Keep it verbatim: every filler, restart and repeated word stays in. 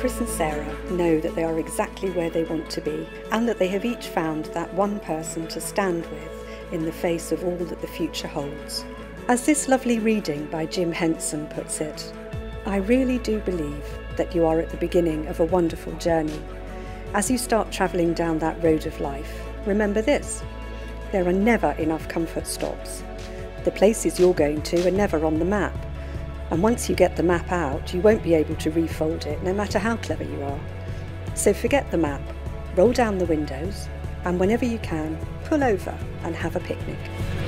Chris and Sarah know that they are exactly where they want to be, and that they have each found that one person to stand with in the face of all that the future holds. As this lovely reading by Jim Henson puts it, I really do believe that you are at the beginning of a wonderful journey. As you start travelling down that road of life, remember this: there are never enough comfort stops. The places you're going to are never on the map. And once you get the map out, you won't be able to refold it, no matter how clever you are. So forget the map, roll down the windows, and whenever you can, pull over and have a picnic.